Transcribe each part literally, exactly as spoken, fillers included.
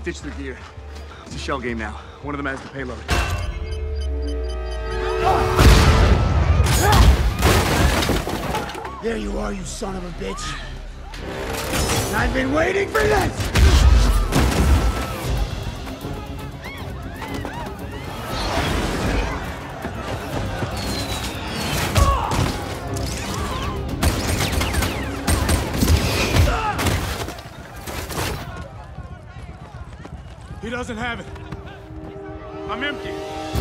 ditched their gear. It's a shell game now. One of them has the payload. There you are, you son of a bitch. I've been waiting for this! He doesn't have it. I'm empty.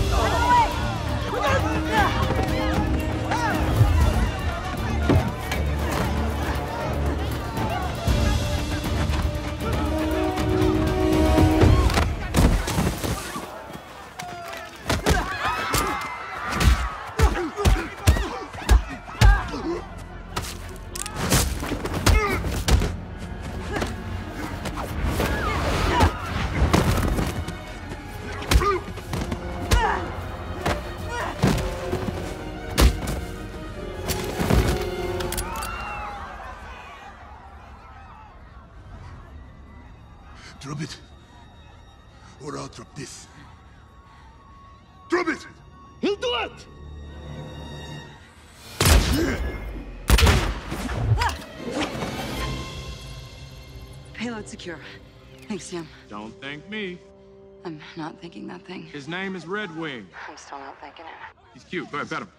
Drop it, or I'll drop this. Drop it! He'll do it! Payload secure. Thanks, Sam. Don't thank me. I'm not thinking that thing. His name is Red Wing. I'm still not thinking it. He's cute. Go ahead, pet him.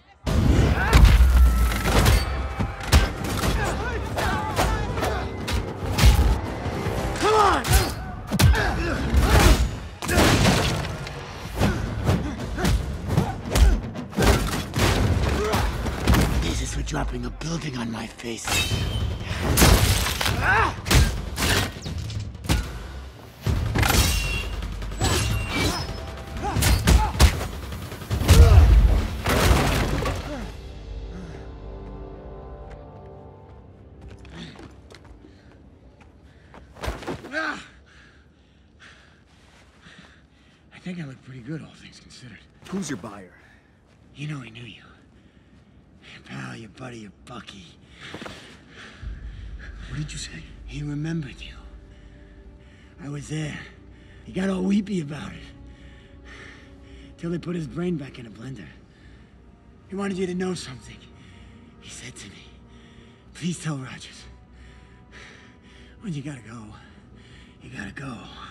Come on! This is for dropping a building on my face. I think I look pretty good, all things considered. Who's your buyer? You know he knew you. Your pal, your buddy, your Bucky. What did you say? He remembered you. I was there. He got all weepy about it. Till they put his brain back in a blender. He wanted you to know something. He said to me, please tell Rogers. When you gotta go, you gotta go.